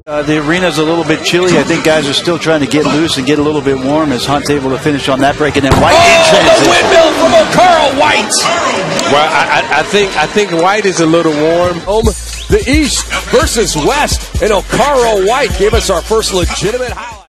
The arena's a little bit chilly. I think guys are still trying to get loose and get a little bit warm as Hunt's able to finish on that break. And then White in transition. The windmill from Okaro, White. Well, I think White is a little warm. The East versus West, and Okaro White gave us our first legitimate highlight.